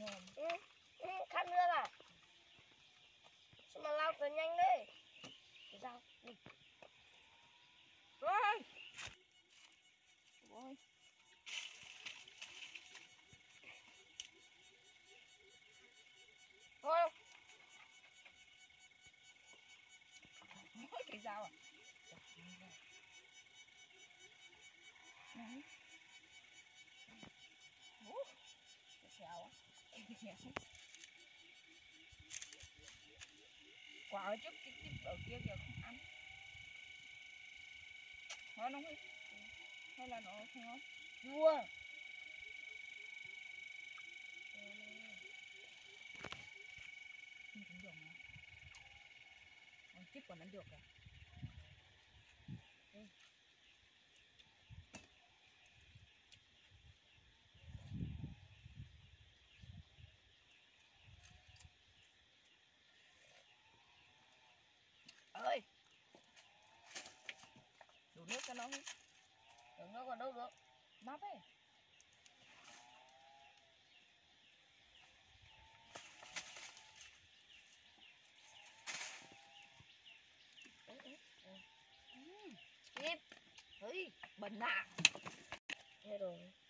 Khát nước à? Sao mà lao tới nhanh đấy? Cái dao đi. Rồi. Rồi. Thôi. Mỗi cái dao à? Đấy. Cái khéo á. Quả ở trước cái ở kia kìa không ăn. Ngon không? Hay là nó không ngon? Chua. Không cũng được mà. Còn chip còn ăn được à? Ơi, đổ nước cho nó đi. Đổ nước còn đâu được. Nắp ấy. Chip. Ơi, bẩn à. Thế rồi.